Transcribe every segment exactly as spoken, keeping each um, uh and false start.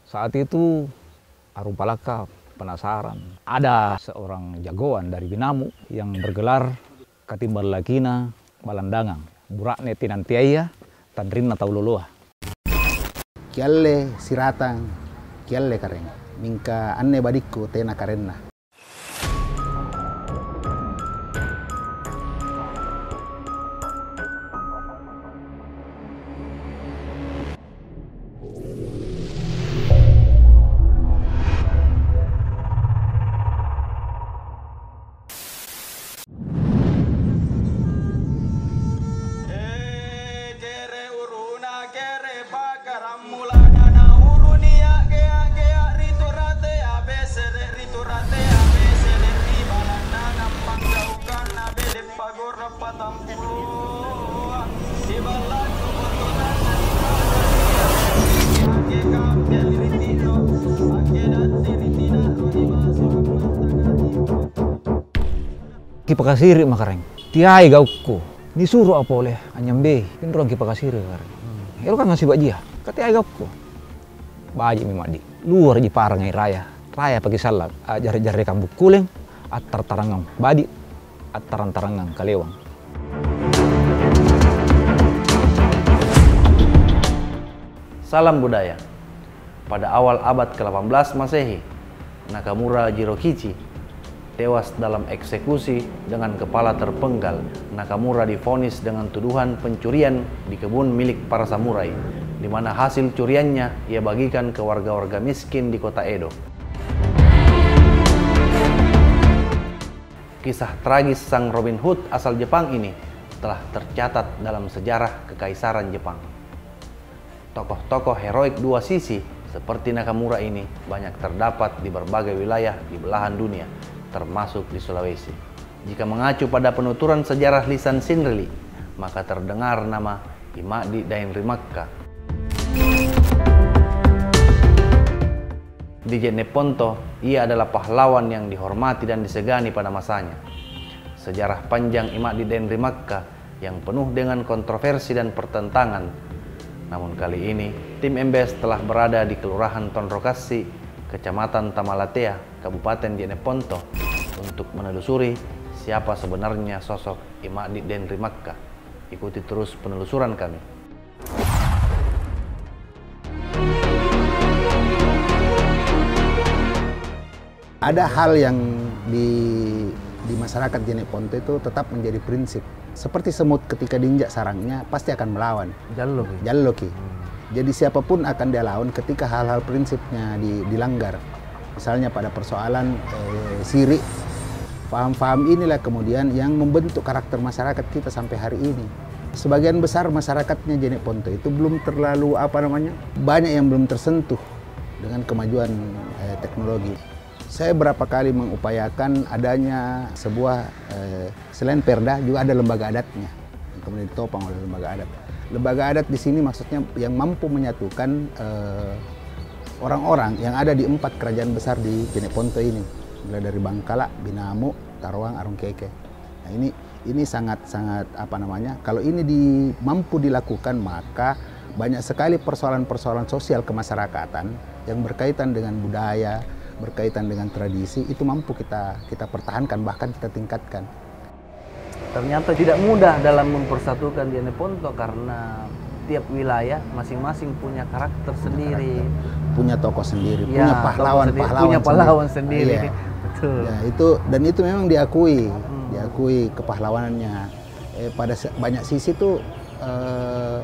Saat itu Arupalaka penasaran. Ada seorang jagoan dari Binamu yang bergelar Katimbal Lakina Balandangang, Burakne Tinantiaya, Tandrinna Tauloloa. Kialle siratang, kialle kareng, mingka anne badikku tena karenna. Ki pakasiri makareng, tiai gaukku, disuruh apa oleh anyambe, pinrong ki pakasiri kareng. Ero kan ngasih bajia, katiai gaukku, baji mimadi, luar ji parangai raya, raya pagi salat, jari-jari kambuk kuleng, atar tarangang badi, ataran tarangang kalewang. Salam budaya. Pada awal abad ke delapan belas Masehi, Nakamura Jirokichi tewas dalam eksekusi dengan kepala terpenggal. Nakamura divonis dengan tuduhan pencurian di kebun milik para samurai, di mana hasil curiannya ia bagikan ke warga-warga miskin di kota Edo. Kisah tragis sang Robin Hood asal Jepang ini telah tercatat dalam sejarah Kekaisaran Jepang. Tokoh-tokoh heroik dua sisi seperti Nakamura ini banyak terdapat di berbagai wilayah di belahan dunia, termasuk di Sulawesi. Jika mengacu pada penuturan sejarah lisan Sinrili, maka terdengar nama Imadi Daenrimakka. Di Jeneponto, ia adalah pahlawan yang dihormati dan disegani pada masanya. Sejarah panjang Imadi Daenrimakka yang penuh dengan kontroversi dan pertentangan. Namun kali ini, tim M B S telah berada di Kelurahan Tonrokasi, Kecamatan Tamalatea, Kabupaten Jeneponto, untuk menelusuri siapa sebenarnya sosok Imadi Daenrimakka. Ikuti terus penelusuran kami. Ada hal yang di di masyarakat Jeneponto itu tetap menjadi prinsip. Seperti semut ketika diinjak sarangnya pasti akan melawan. Jalloki. Jalloki. Jadi siapapun akan dia lawan ketika hal-hal prinsipnya di, dilanggar. Misalnya pada persoalan eh, syirik, paham-paham inilah kemudian yang membentuk karakter masyarakat kita sampai hari ini. Sebagian besar masyarakatnya Jeneponto itu belum terlalu apa namanya banyak yang belum tersentuh dengan kemajuan eh, teknologi. Saya berapa kali mengupayakan adanya sebuah eh, selain Perda juga ada lembaga adatnya yang kemudian ditopang oleh lembaga adat. Lembaga adat di sini maksudnya yang mampu menyatukan orang-orang eh, yang ada di empat kerajaan besar di Jeneponto ini, mulai dari Bangkala, Binamu, Taruang, Arungkeke. Nah ini ini sangat-sangat apa namanya? Kalau ini di, mampu dilakukan maka banyak sekali persoalan-persoalan sosial kemasyarakatan yang berkaitan dengan budaya, berkaitan dengan tradisi itu mampu kita kita pertahankan bahkan kita tingkatkan. Ternyata tidak mudah dalam mempersatukan Jeneponto karena tiap wilayah masing-masing punya karakter sendiri, punya tokoh sendiri, ya, punya pahlawan-pahlawan, punya pahlawan sendiri. sendiri. Iya. Betul. Ya, itu dan itu memang diakui, hmm. diakui kepahlawanannya. Eh, pada banyak sisi tuh eh,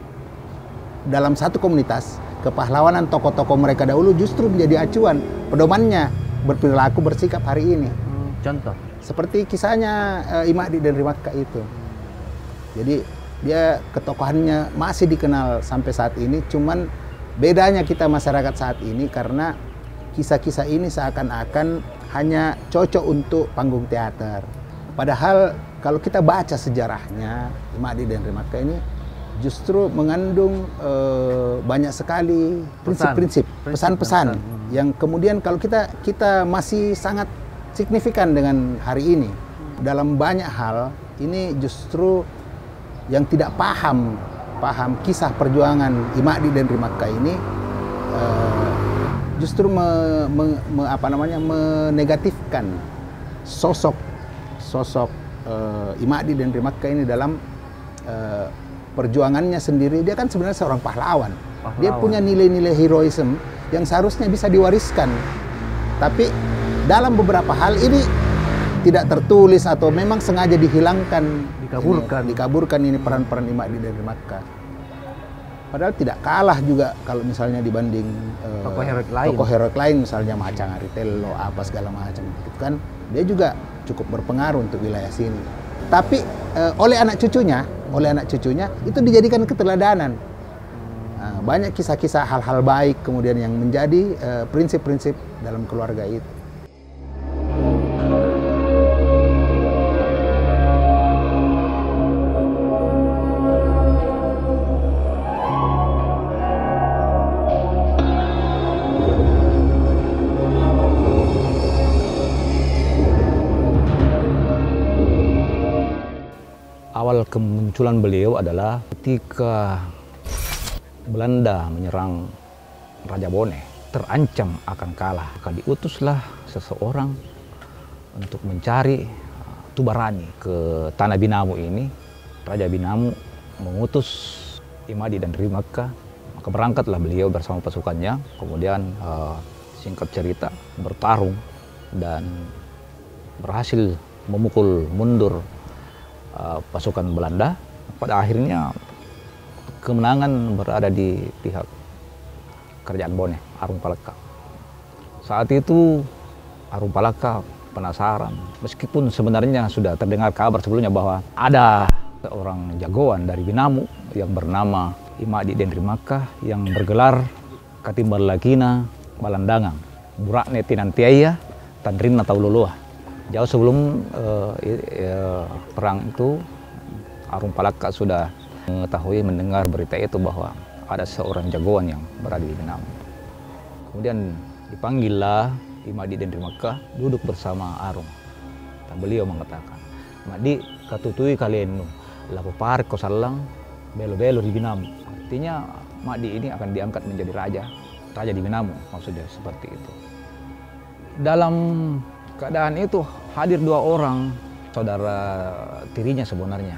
dalam satu komunitas kepahlawanan tokoh-tokoh mereka dahulu justru menjadi acuan pedomannya berperilaku bersikap hari ini. Hmm, contoh seperti kisahnya uh, Imadi Daenrimakka itu. Jadi dia ketokohannya masih dikenal sampai saat ini, cuman bedanya kita masyarakat saat ini karena kisah-kisah ini seakan-akan hanya cocok untuk panggung teater. Padahal kalau kita baca sejarahnya Imadi Daenrimakka ini justru mengandung uh, banyak sekali prinsip-prinsip, pesan-pesan yang kemudian kalau kita kita masih sangat signifikan dengan hari ini. Dalam banyak hal ini justru yang tidak paham paham kisah perjuangan Imadi Daenrimakka ini uh, justru me, me, me, apa namanya menegatifkan sosok sosok uh, Imadi Dendri Makkah ini dalam uh, perjuangannya sendiri. Dia kan sebenarnya seorang pahlawan. pahlawan. Dia punya nilai-nilai heroisme yang seharusnya bisa diwariskan. Tapi dalam beberapa hal ini tidak tertulis atau memang sengaja dihilangkan, dikaburkan, ini, dikaburkan ini peran-peran Imadi Dendri Makkah. Padahal tidak kalah juga kalau misalnya dibanding tokoh uh, heroik lain. Tokoh heroik lain misalnya Macang Aritello apa segala macam itu kan dia juga cukup berpengaruh untuk wilayah sini. Tapi uh, oleh anak cucunya, oleh anak cucunya itu dijadikan keteladanan. Uh, banyak kisah-kisah hal-hal baik kemudian yang menjadi uh, prinsip-prinsip dalam keluarga itu. Awal kemunculan beliau adalah ketika Belanda menyerang Raja Bone, terancam akan kalah. Maka diutuslah seseorang untuk mencari Tubarani ke tanah Binamu ini. Raja Binamu mengutus Imadi Dendri Makkah, maka berangkatlah beliau bersama pasukannya. Kemudian uh, singkat cerita bertarung dan berhasil memukul mundur Uh, pasukan Belanda. Pada akhirnya kemenangan berada di pihak kerajaan Bone, Arung Palaka. Saat itu Arung Palaka penasaran, meskipun sebenarnya sudah terdengar kabar sebelumnya bahwa ada seorang jagoan dari Binamu yang bernama Imadi Dendri Makkah yang bergelar Katimbar Lakina Balandangang Burakne Tinantiaya Tandrinna Taululuah. Jauh sebelum uh, uh, perang itu, Arung Palaka sudah mengetahui, mendengar berita itu bahwa ada seorang jagoan yang berada di Binamu. Kemudian dipanggillah Imadi Dendri Makkah duduk bersama Arung. Dan beliau mengatakan, "Madi katutui kalian nu, lapo par ko salang belo-belo di Binamu." Artinya Madi ini akan diangkat menjadi raja, raja di Binamu, maksudnya seperti itu. Dalam keadaan itu hadir dua orang saudara tirinya sebenarnya,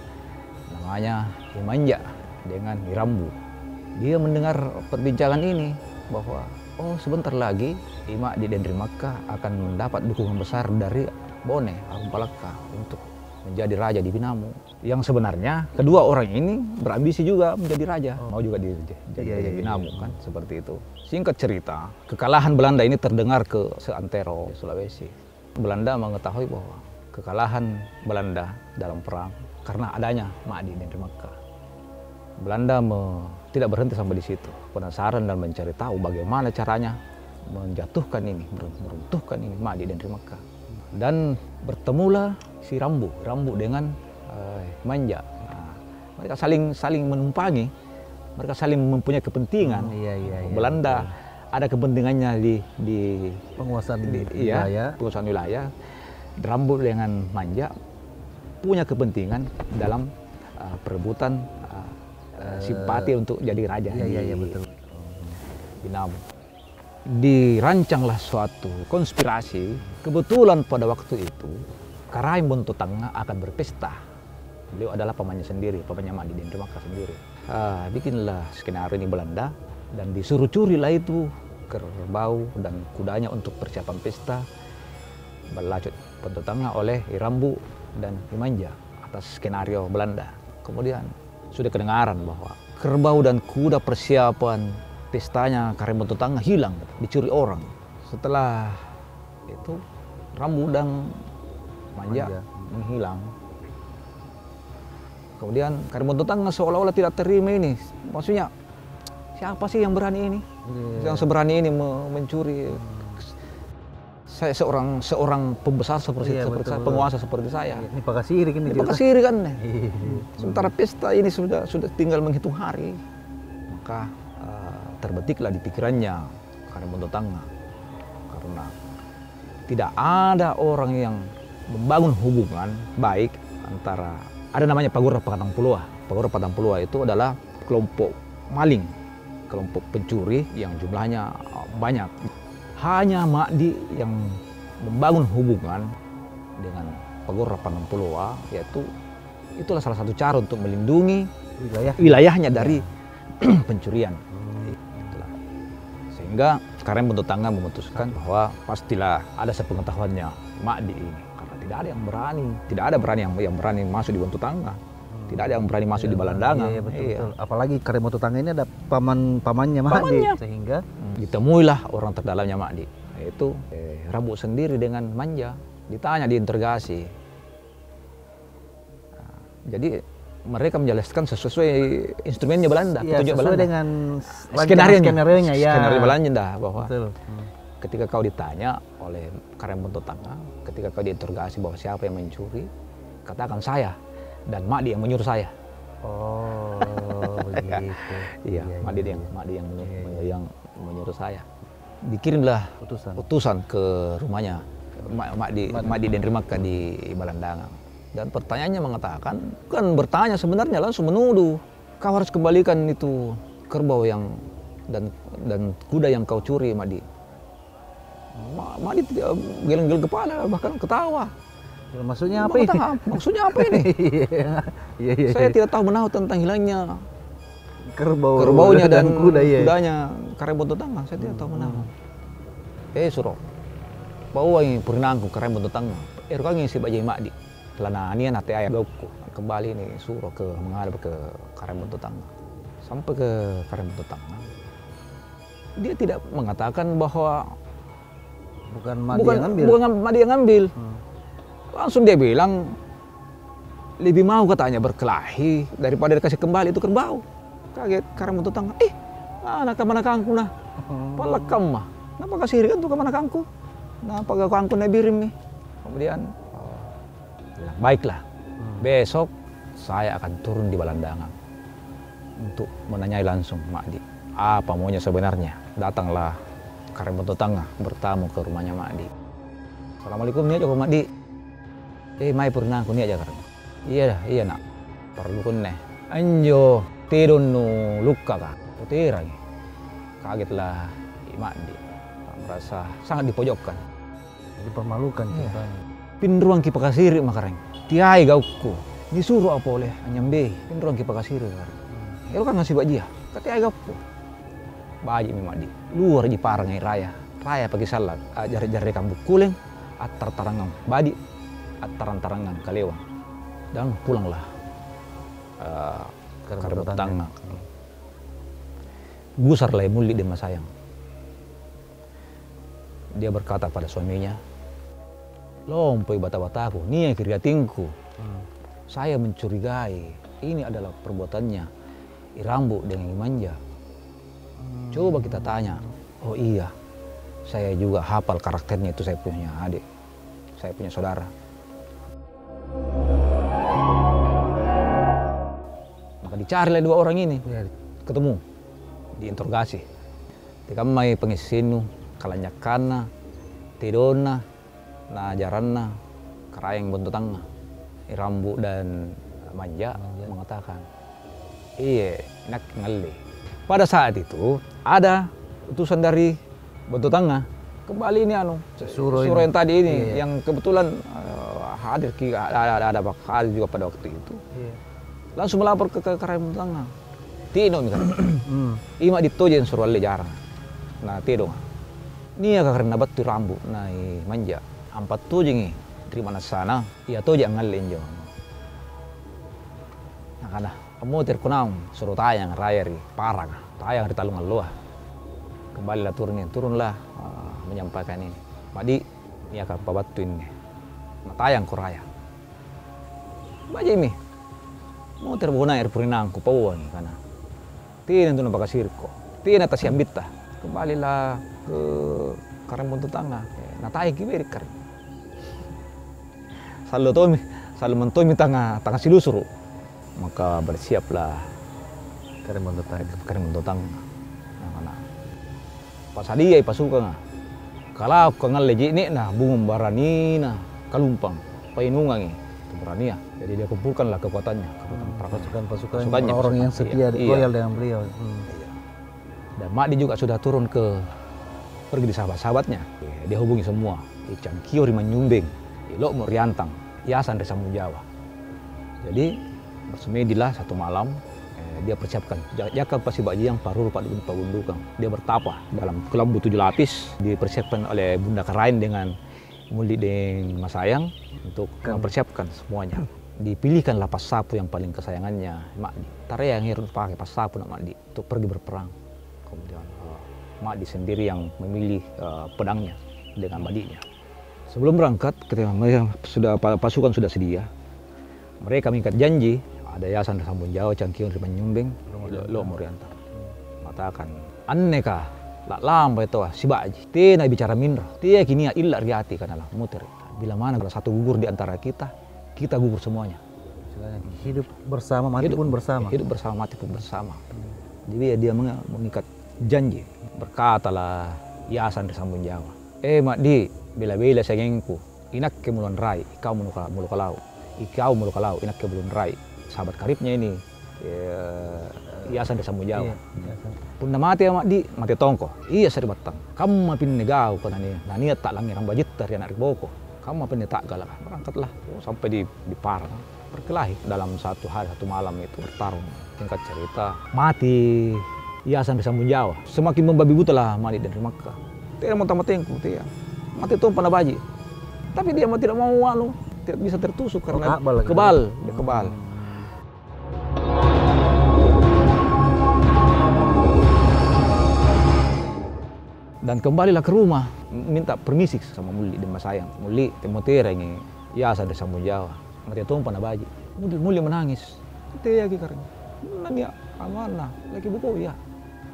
namanya Imanja dengan Irambu. Dia mendengar perbincangan ini bahwa oh sebentar lagi Imadi Dendri Makkah akan mendapat dukungan besar dari Bone, Arung Palaka untuk menjadi raja di Binamu. Yang sebenarnya kedua orang ini berambisi juga menjadi raja, mau juga di, jadi iya, raja iya, Binamu iya. kan seperti itu. Singkat cerita, kekalahan Belanda ini terdengar ke seantero Sulawesi. Belanda mengetahui bahwa kekalahan Belanda dalam perang karena adanya Imadi Dendri Makkah. Belanda me, tidak berhenti sampai di situ, penasaran dan mencari tahu bagaimana caranya menjatuhkan ini, meruntuhkan ini Imadi Dendri Makkah. Dan bertemulah si Rambu, Rambu dengan uh, Manja. Nah, mereka saling saling menumpangi, mereka saling mempunyai kepentingan. Hmm, iya, iya, iya, Belanda betul. ada kepentingannya di di penguasaan di, wilayah, iya, penguasaan wilayah. Rambu dengan Manja punya kepentingan dalam uh, perebutan uh, uh, simpati untuk jadi raja iya, di iya, iya, betul. Binamu. Dirancanglah suatu konspirasi. Kebetulan pada waktu itu Karaim Bontotanga akan berpesta. Beliau adalah pamannya sendiri, pamannya Imadi Dendri Makkah sendiri. Ah, bikinlah skenario ini Belanda dan disuruh curilah itu kerbau dan kudanya untuk persiapan pesta berlanjut Bontotanga oleh Irambu dan Imanja atas skenario Belanda. Kemudian sudah kedengaran bahwa kerbau dan kuda persiapan pestanya Karaim Bontotanga hilang, dicuri orang. Setelah itu Rambu dan Manja, Manja. menghilang. Kemudian Karaim Bontotanga seolah-olah tidak terima ini. Maksudnya siapa sih yang berani ini? Yeah. Yang seberani ini mencuri? Hmm. Saya seorang seorang pembesar seperti, yeah, seperti saya, penguasa seperti saya. Ini pakasirik ini. Ini pakasirik kan. Sementara pesta ini sudah sudah tinggal menghitung hari. Maka terbetiklah di pikirannya Karaim Bontotanga karena tidak ada orang yang membangun hubungan baik antara, ada namanya Pagura Patang Pulua. Pagura Patang Pulua itu adalah kelompok maling, kelompok pencuri yang jumlahnya banyak. Hanya Makdi yang membangun hubungan dengan Pagora Panampuloa, yaitu itulah salah satu cara untuk melindungi Wilayah. wilayahnya dari pencurian. Itulah. Sehingga Karem Bontotanga memutuskan bahwa pastilah ada sepengetahuannya Makdi ini, karena tidak ada yang berani, tidak ada berani yang, yang berani masuk di Bontotanga, tidak ada yang berani masuk Iya, di Balandangan. Iya, betul, Iya. betul. Apalagi Karem Bontotanga ini ada paman pamannya Makdi, Pamannya. sehingga Ditemuilah orang terdalamnya Makdi, yaitu eh, Rabu sendiri dengan Manja, ditanya, diinterogasi. Nah, jadi mereka menjelaskan sesuai instrumennya Belanda, ya, petunjuk sesuai Belanda. dengan Skenario skenario-nya ya. Skenario Belanda bahwa Betul. Hmm. ketika kau ditanya oleh Karem Bontotanga, ketika kau diinterogasi bahwa siapa yang mencuri, katakan saya, dan Makdi yang menyuruh saya. Oh, begitu. Iya, Iya, Makdi iya, yang iya. Makdi yang menyuruh, Iya, iya. yang menyuruh saya. Dikirimlah Putusan. utusan ke rumahnya Mak- Makdi Makdi. Makdi dan Rimaka di Balandangan. Dan pertanyaannya mengatakan, kan bertanya sebenarnya langsung menuduh, kau harus kembalikan itu kerbau yang dan dan kuda yang kau curi, Makdi. Ma- Makdi tidak geleng-geleng kepala, bahkan ketawa. Ya, maksudnya apa ini? Mengatakan, maksudnya apa ini? Iya, iya, Saya iya. tidak tahu menahu tentang hilangnya Kerbau, kerbaunya dan, kuda, iya. kudanya Karem Bontotanga. Saya tidak tahu menahu. Eh suruh, bawa ini perinangku Karem Bontotanga. Eh rukangi si bajai Makdi. Pelana anian hati ayah gauku. Kembali nih suruh ke menghadap ke Karem Bontotanga. Sampai ke Karem Bontotanga, dia tidak mengatakan bahwa bukan Makdi bukan yang ambil. bukan Makdi yang ngambil. Hmm. Langsung dia bilang, lebih mau katanya berkelahi daripada dikasih kembali itu kerbau. Kaget Karem Bontotanga, eh mana kemana kangku nah? Palakam mah, kenapa kasih kan tuh kemana kangku? Kenapa gak kangku na birim nih? Kemudian, oh, bilang, baiklah, besok saya akan turun di Balandangan untuk menanyai langsung Makdi. Apa maunya sebenarnya? Datanglah Karem Bontotanga bertamu ke rumahnya Makdi. Assalamualaikum nih aja ke Makdi. Eh mai pernah aku nih aja Karem. Iya dah, iya nak. Perlu kun nih. Anjo, tidun nu luka kan. Putira nih. Kagetlah Makdi. Merasa sangat dipojokkan. Dipermalukan Iya. ceritanya. Pinruang kipakasiri makareng. Tiai gaukku. Disuruh apa oleh anyambe. Pinruang kipakasiri kareng. Ero kan ngasih bajia. Kati ai gaukku. Baji mi Makdi. Luar di parangai raya. Raya pagi salat. Jari-jari kambu kuleng. Atar tarangam. Badi. Ataran-tarangan kalewang. Dan pulanglah. Uh, Karem Bontotanga. Gusar lah muli dia sayang. Dia berkata pada suaminya, lompoi bata-bataku, nih yang kiriatingku. Hmm. Saya mencurigai ini adalah perbuatannya Irambu dengan Imanja. Coba kita tanya. Oh iya, saya juga hafal karakternya, itu saya punya adik, saya punya saudara. Maka dicarilah dua orang ini, Ya, ketemu, diinterogasi. Tikamai pengisinu, kalanyakana, tidona, na jaranna, Karayeng Bontotanga, Irambu dan Manja, Manja. mengatakan, iya, nak ngali. Pada saat itu ada utusan dari Bontotanga, kembali ini anu, Suro Suro ini. yang tadi ini, Iya. yang kebetulan uh, hadir, ki- ada, ada, ada, hadir juga pada waktu itu. iya. Langsung melapor ke, ke Karayeng Bontotanga. Tino misalnya, Hmm. ima ditojen suruh alle jarang. Nah tido. Nia karena batu rambu na i Manja. Ampat tojeng terima na sana. Ia toje ngalle injo. Nah kana kamu terkunang suruh tayang raya ri parang. Tayang ri talung alloa. Kembalilah turun turunlah uh, menyampaikan ini. Madi nia ka pabatu ini. Nah tayang ko raya. Bajimi. Mau terbuna air purinang ko pawa ni kana. Tina itu nampak sirko. Tina tas ambita. Kembalilah ke Karem Bontotanga. Natai kiberi kar. Selalu tomi, selalu mentomi tanga tanga silusuru. Maka bersiaplah Karem Bontotanga. Karem Bontotanga. Nah, kana. Pas hadiah pasukan. Kalau kangal leji ni nah bungum barani nah kalumpang painungang itu berani ya. Jadi dia kumpulkanlah kekuatannya, kekuatan perang. Pasukan-pasukan Pasukannya, orang yang pasukan, setia iya. loyal dengan beliau. Hmm. Iya. Dan Makdi juga sudah turun ke pergi di sahabat-sahabatnya. Dia hubungi semua, di Cangkio, di Manyumbeng, di Lok Moriantang, Yayasan Desa Jawa. Jadi bersemedilah satu malam, eh, dia persiapkan jaka pasi baji yang parur pak Gundukan. Dia bertapa dalam kelambu tujuh lapis, dipersiapkan oleh Bunda Karain dengan Muli dan Mas Sayang untuk mempersiapkan semuanya. Dipilihkan pas sapu yang paling kesayangannya Makdi. Tare yang harus pakai pas sapu nak Makdi untuk pergi berperang. Kemudian uh, Makdi sendiri yang memilih uh, pedangnya dengan badinya. Sebelum berangkat, ketika mereka sudah pasukan sudah sedia, mereka mengikat janji. Ada Yayasan Sambun Jawa, Cangkio, di Manyumbeng, Lok Moriantang. Matakan, anneka lak lambai toa si baji. Tena bicara minro. Tia kini illa riati kanalah muter. Bila mana kalau satu gugur di antara kita, kita gugur semuanya. Hidup bersama, mati hidup, pun bersama. Hidup bersama, mati pun bersama. Jadi dia mengikat janji. Berkatalah Yayasan Sambun Jawa. Eh Makdi, bila-bila sayangku, inak ke mulun rai, ikau muluka mulukalau. Ikau mulukalau, inak ke mulun rai. Sahabat karibnya ini, Yayasan Desa Jawa. Pun mati ya Makdi, mati tongko. Iya sari batang. Kamu mapin negau ko nani, nani tak langi rang bajit dari anak boko. Kamu mapin tak galak. Berangkatlah oh, sampai di di Parang. Berkelahi dalam satu hari satu malam itu bertarung. Singkat cerita, mati Yayasan Desa Jawa. Semakin membabi buta lah Makdi dan Rimaka. Tidak mau tamat tengku, dia mati tuh pada baji. Tapi dia mau tidak mau anu, tidak bisa tertusuk karena kebal, kebal, dia kebal. Dan kembalilah ke rumah, minta permisi sama Muli dan Mas Sayang. Muli, temotera ini, Yayasan Desa Jawa. Mati tuh pada baji. Muli, Muli menangis. Dia lagi karena, nanya amanah, lagi buku ya.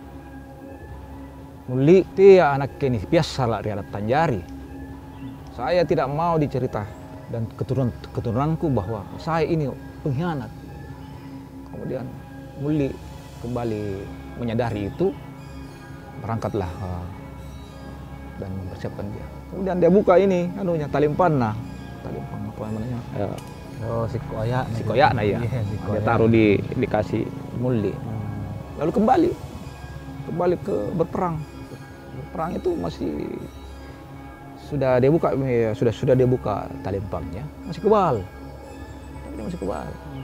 Muli, dia anak ini biasa lah riadat Tanjari. Saya tidak mau dicerita dan keturunan keturunanku bahwa saya ini pengkhianat. Kemudian Muli kembali menyadari itu, berangkatlah uh, dan mempersiapkan dia. Kemudian dia buka ini, anunya talimpanna, talimpang apa namanya? Uh, oh si koyak, si koyak nah ya. Yeah, si dia taruh di dikasih Muli. Hmm. Lalu kembali, kembali ke berperang. Perang itu masih sudah dia buka ya, sudah sudah dia buka talimpangnya masih kebal, tapi masih kebal.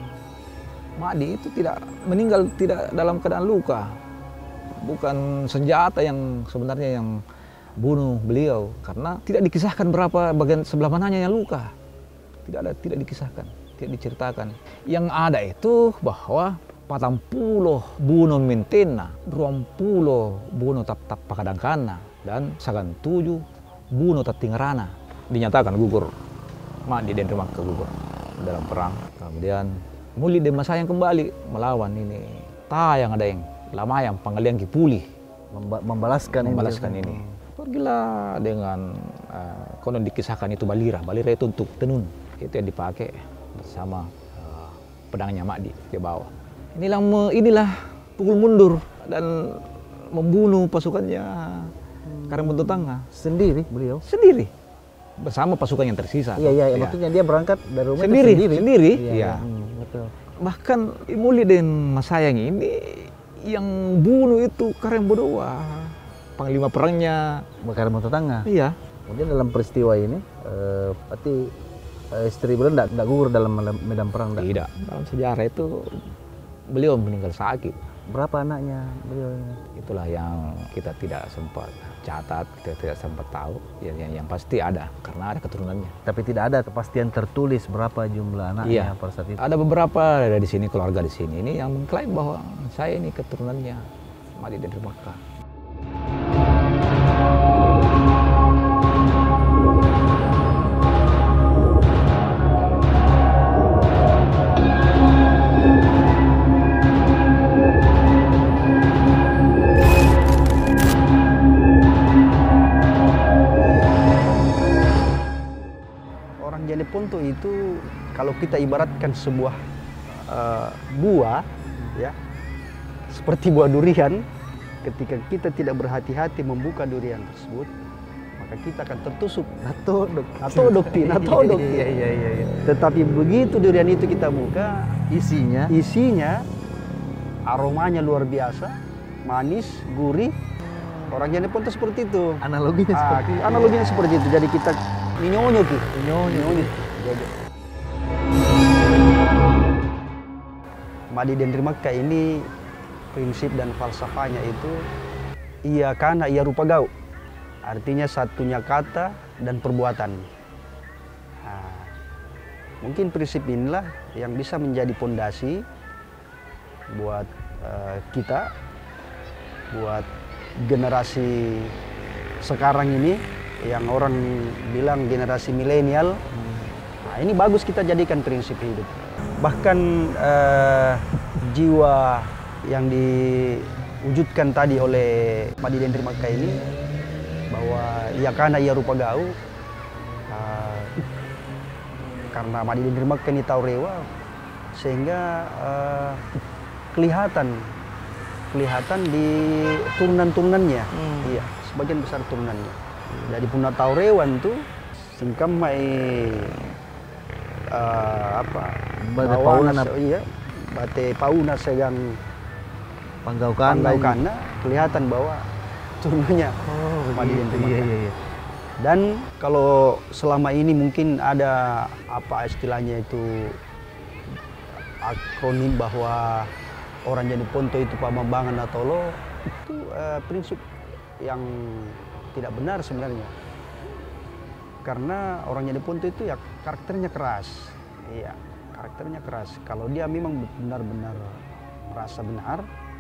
Makdi itu tidak meninggal tidak dalam keadaan luka, bukan senjata yang sebenarnya yang bunuh beliau karena tidak dikisahkan berapa bagian sebelah mananya yang luka, tidak ada tidak dikisahkan, tidak diceritakan. Yang ada itu bahwa patang pulo bunuh mentena, ruang pulo bunuh tap tap pakadangkana, dan sagan tujuh bunuh tatingarana. Dinyatakan gugur Makdi dan Rimaka gugur dalam perang. Kemudian Muli dan Mas Sayang kembali melawan ini. Tayang ada yang lama yang panggalian kipuli Memba membalaskan, membalaskan ini. ini. Pergilah dengan uh, konon dikisahkan itu balira. Balira itu untuk tenun. Itu yang dipakai bersama uh, pedangnya Makdi ke bawah. Inilah inilah pukul mundur dan membunuh pasukannya Karang Bentuk Tangga sendiri beliau sendiri bersama pasukan yang tersisa. Iya iya ya. Maksudnya dia berangkat dari rumah sendiri sendiri. sendiri. Iya. Ya. Hmm, betul. Bahkan Muli dan Mas Sayang ini yang bunuh itu Karang Bodowa, panglima perangnya Karang Bentuk Tangga. Iya. Kemudian dalam peristiwa ini, eh, berarti eh, istri beliau tidak gugur dalam medan perang. Tidak. Dalam sejarah itu beliau meninggal sakit. Berapa anaknya beliau? Itulah yang kita tidak sempat catat, kita tidak sempat tahu. Yang, yang, yang pasti ada, karena ada keturunannya. Tapi tidak ada kepastian tertulis berapa jumlah anaknya iya. pada saat itu. Ada beberapa dari di sini, keluarga di sini ini yang mengklaim bahwa saya ini keturunannya Makdi dan Rimaka. Ponto itu kalau kita ibaratkan sebuah uh, buah, ya, seperti buah durian, ketika kita tidak berhati-hati membuka durian tersebut, maka kita akan tertusuk atau dok atau doktin atau doktin. Iya, iya, iya, iya. Tetapi begitu durian itu kita buka, isinya, isinya aromanya luar biasa, manis, gurih, Orang Jane Ponto seperti itu. Analoginya Ah, seperti itu. analoginya seperti itu. Jadi kita nyonyo ki. Nyonyo. Jadi Madi Dendri Makka ini prinsip dan falsafahnya itu iya kana iya rupa gau. Artinya satunya kata dan perbuatan. Nah, mungkin prinsip inilah yang bisa menjadi pondasi buat uh, kita, buat generasi sekarang ini yang orang bilang generasi milenial. Nah, ini bagus kita jadikan prinsip hidup. Bahkan uh, jiwa yang diwujudkan tadi oleh Madi Dendri Makka ini bahwa ia kana ia rupa gau, uh, karena Madi Dendri Makka ini tahu rewa sehingga uh, kelihatan kelihatan di turunan-turunannya. Hmm. Iya, sebagian besar turunannya. Jadi punah tahu rewan tuh singkam mai uh, apa Bate pauna iya bate pauna segang Panggaukana. Panggaukana kelihatan bahwa turunannya Oh, Madi Dendri Makka. iya, iya, iya. Dan kalau selama ini mungkin ada apa istilahnya itu akronim bahwa orang Jane Ponto itu Pamambangan Natolo, itu uh, prinsip yang tidak benar sebenarnya. Karena orang Jane Ponto itu ya karakternya keras. Iya, karakternya keras. Kalau dia memang benar-benar merasa benar,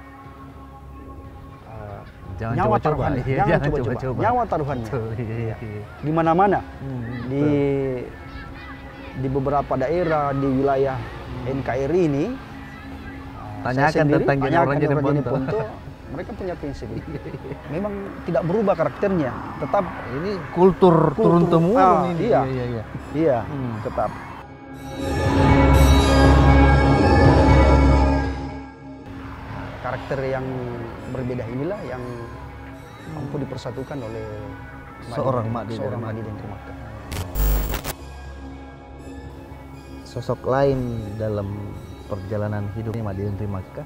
Jangan nyawa coba-coba. taruhannya, Iya, jangan jangan coba-coba. coba-coba. Nyawa taruhannya. Betul, iya, iya. Di mana-mana, Hmm, di di beberapa daerah di wilayah N K R I ini, Tanyakan saya sendiri, tentang Jane- tanyakan orang Jane Jane Ponto. Ponto, mereka punya prinsip. Memang tidak berubah karakternya, tetap Ini kultur, turun Kultur. temurun Ah, ini. iya. iya, iya. iya, Hmm. tetap. Karakter yang berbeda inilah yang mampu dipersatukan oleh Madi Seorang Dendri- Madi seorang Dendri Madi Dendri Makka. Sosok lain dalam perjalanan hidupnya Madi Dendri Makka,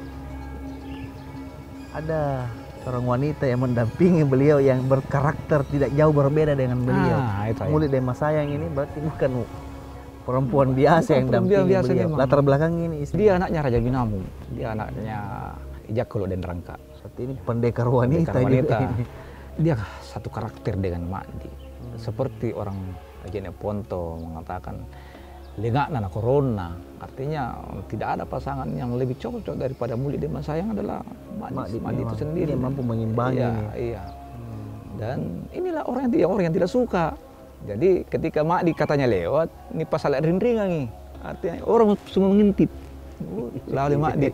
ada seorang wanita yang mendampingi beliau yang berkarakter tidak jauh berbeda dengan beliau. Ah, itu saya. Mulai dari Mas Sayang ini berarti bukan perempuan biasa yang Perempuan dampingi biasa beliau. memang. Latar belakang ini istri. Dia anaknya Raja Binamu, dia anaknya Jakolo dan Rangka. Seperti ini pendekar wanita, Pendekar wanita. juga ini. Dia satu karakter dengan Madi. Seperti orang Jane Ponto mengatakan, lengak nana corona. Artinya tidak ada pasangan yang lebih cocok daripada Muli dan Mas Sayang adalah Madi, Madi Madi itu memang. sendiri. Dia mampu mengimbangi Iya, ini. iya. Dan inilah orang yang, orang yang tidak suka. Jadi ketika Madi katanya lewat, ini pas salah ring-ringan nih. Artinya orang semua mengintip. Lalu Madi.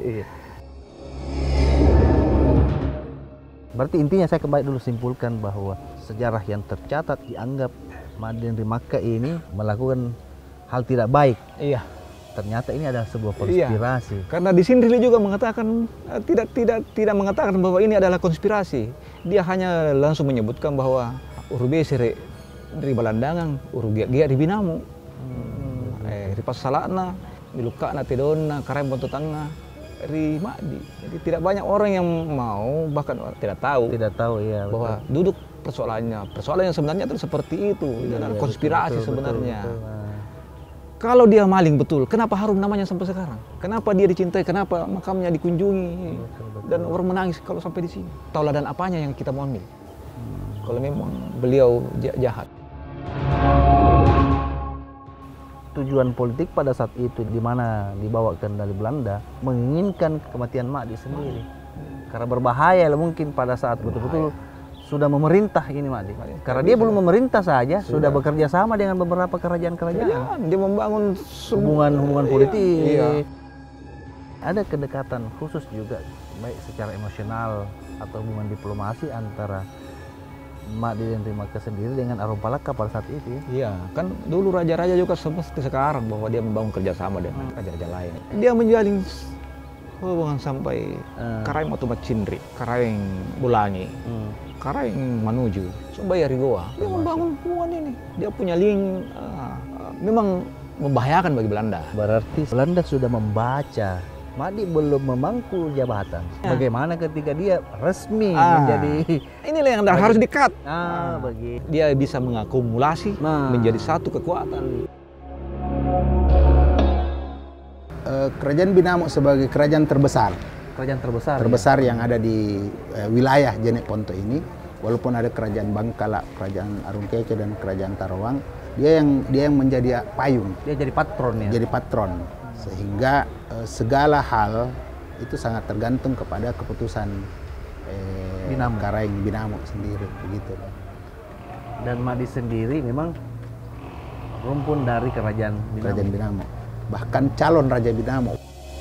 Berarti intinya saya kembali dulu simpulkan bahwa sejarah yang tercatat dianggap Madi Dendri Makka ini melakukan hal tidak baik. Iya. Ternyata ini adalah sebuah Iya. konspirasi. Karena di sini dia juga mengatakan eh, tidak tidak tidak mengatakan bahwa ini adalah konspirasi. Dia hanya langsung menyebutkan bahwa urube sere dari Balandangan, urugia gia di Binamu. Hmm. Eh, di Pasalana, di Lukana Tedona, Karem Ponto Tangga, di Madi. Jadi tidak banyak orang yang mau, bahkan tidak tahu Tidak tahu ya bahwa duduk persoalannya. Persoalan yang sebenarnya itu seperti itu. Ini adalah konspirasi sebenarnya. Kalau dia maling betul, kenapa harum namanya sampai sekarang? Kenapa dia dicintai? Kenapa makamnya dikunjungi? Dan orang menangis kalau sampai di sini. Tauladan apanya yang kita mau ambil? Kalau memang beliau jahat. Tujuan politik pada saat itu di mana dibawakan dari Belanda menginginkan kematian Madi sendiri. Karena berbahaya lah mungkin pada saat betul-betul sudah memerintah ini Madi. Karena dia belum memerintah saja, sudah, bekerja sama dengan beberapa kerajaan-kerajaan. Ya, dia membangun Hubungan-hubungan politik. Iya. Ada kedekatan khusus juga baik secara emosional atau hubungan diplomasi antara Madi Dendri Makka sendiri dengan Arum Palaka pada saat itu ya. Iya, kan dulu raja-raja juga seperti sekarang bahwa dia membangun kerjasama dengan raja-raja lain. Dia menjalin hubungan sampai Hmm. Karaeng Matu Macindri, Karaeng Bulangi, Hmm. Karaeng Manuju, Sumbaya Rigoa. Dia membangun hubungan ini. Dia punya link, ah, ah, memang membahayakan bagi Belanda. Berarti Belanda sudah membaca Madi belum memangku jabatan. Ya. Bagaimana ketika dia resmi Ah. menjadi Inilah yang harus di-cut. ah begitu. Dia bisa mengakumulasi Nah. menjadi satu kekuatan. Eh, kerajaan Binamo sebagai kerajaan terbesar, Kerajaan terbesar. terbesar yang ada di eh, wilayah Jeneponto ini, walaupun ada kerajaan Bangkala, kerajaan Arungkeke dan kerajaan Tarawang, dia yang dia yang menjadi payung, Ya. Dia jadi patron ya. jadi patron, sehingga eh, segala hal itu sangat tergantung kepada keputusan eh, Binamo. Karaeng Binamo sendiri, begitu. Dan Madi sendiri memang rumpun dari kerajaan Binamo. Kerajaan Binamo, bahkan calon Raja Binamo.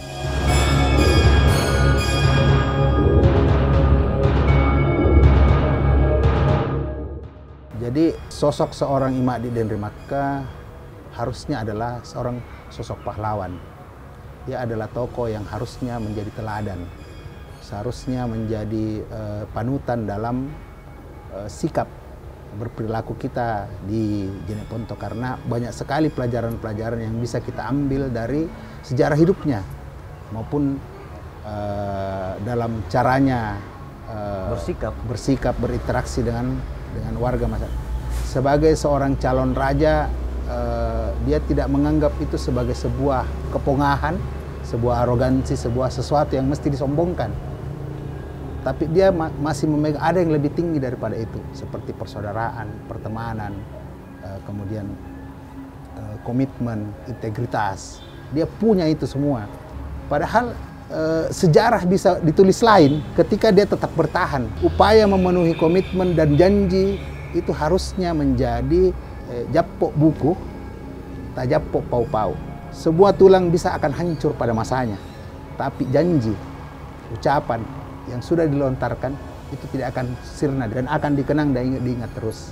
Jadi sosok seorang Imadi Denrimakka harusnya adalah seorang sosok pahlawan. Dia adalah tokoh yang harusnya menjadi teladan, seharusnya menjadi uh, panutan dalam uh, sikap berperilaku kita di Jeneponto, karena banyak sekali pelajaran-pelajaran yang bisa kita ambil dari sejarah hidupnya maupun uh, dalam caranya uh, Bersikap. bersikap berinteraksi dengan dengan warga masyarakat. Sebagai seorang calon raja, uh, dia tidak menganggap itu sebagai sebuah kepongahan, sebuah arogansi, sebuah sesuatu yang mesti disombongkan. Tapi dia ma masih memegang ada yang lebih tinggi daripada itu, seperti persaudaraan, pertemanan, uh, kemudian uh, komitmen, integritas. Dia punya itu semua. Padahal uh, sejarah bisa ditulis lain ketika dia tetap bertahan. Upaya memenuhi komitmen dan janji itu harusnya menjadi eh, japok buku, tak japok pau-pau. Sebuah tulang bisa akan hancur pada masanya, tapi janji, ucapan yang sudah dilontarkan itu tidak akan sirna dan akan dikenang dan diingat, diingat terus.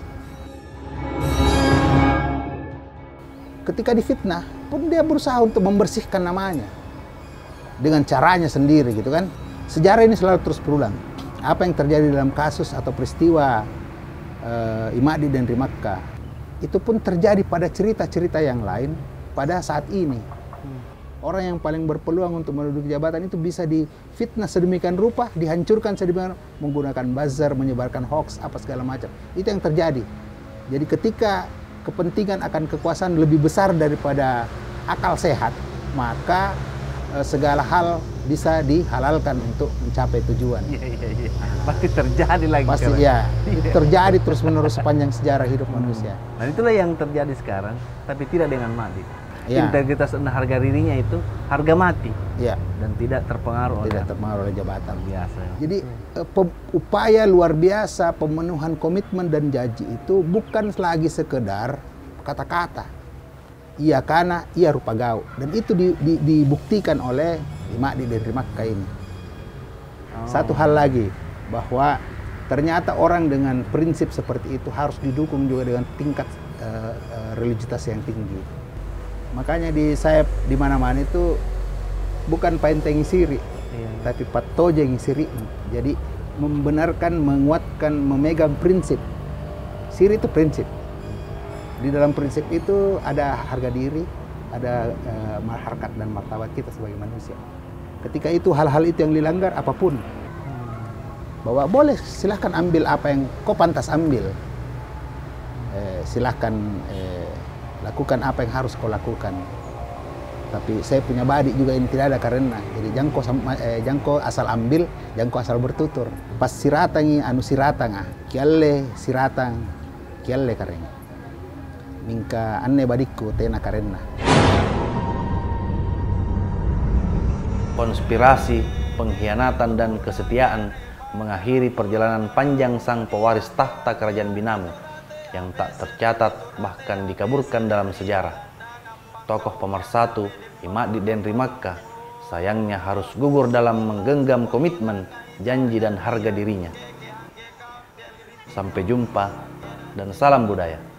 Ketika difitnah pun dia berusaha untuk membersihkan namanya dengan caranya sendiri, gitu kan. Sejarah ini selalu terus berulang. Apa yang terjadi dalam kasus atau peristiwa uh, Imadi Denrimakka itu pun terjadi pada cerita-cerita yang lain pada saat ini. Orang yang paling berpeluang untuk menduduki jabatan itu bisa difitnah sedemikian rupa, dihancurkan sedemikian, menggunakan buzzer, menyebarkan hoax, apa segala macam. Itu yang terjadi. Jadi ketika kepentingan akan kekuasaan lebih besar daripada akal sehat, maka eh, segala hal bisa dihalalkan untuk mencapai tujuan. Iya, iya, iya. Pasti terjadi lagi. Pasti sekarang. ya, itu terjadi terus-menerus sepanjang sejarah hidup manusia. Nah itulah yang terjadi sekarang, tapi tidak dengan Madi. Ya. Integritas dan harga dirinya itu harga mati Ya, dan tidak terpengaruh tidak oleh terpengaruh oleh jabatan. biasa. Jadi eh, pe- upaya luar biasa pemenuhan komitmen dan janji itu bukan lagi sekedar kata-kata. Iya kana, iya rupa gau. Dan itu di, di, dibuktikan oleh Imadi Denrimakka ini. Oh. Satu hal lagi, bahwa ternyata orang dengan prinsip seperti itu harus didukung juga dengan tingkat uh, uh, religiusitas yang tinggi. Makanya di sayap di mana-mana itu bukan painteng siri, Iya. tapi patojeng siri. Jadi membenarkan, menguatkan, memegang prinsip. Siri itu prinsip. Di dalam prinsip itu ada harga diri, ada uh, harkat dan martabat kita sebagai manusia. Ketika itu hal-hal itu yang dilanggar apapun, bahwa boleh silahkan ambil apa yang kau pantas ambil, eh, silahkan eh, lakukan apa yang harus kau lakukan. Tapi saya punya badik juga ini tidak ada karena. Jadi jangko eh, jangko asal ambil, jangko asal bertutur. Pas siratangi anu siratang ah, kialle siratang, kialle kareng. Mingka anne badikku tena karena. Konspirasi, pengkhianatan dan kesetiaan mengakhiri perjalanan panjang sang pewaris tahta kerajaan Binamo yang tak tercatat bahkan dikaburkan dalam sejarah. Tokoh pemersatu Imadi Denrimakka sayangnya harus gugur dalam menggenggam komitmen, janji dan harga dirinya. Sampai jumpa dan salam budaya.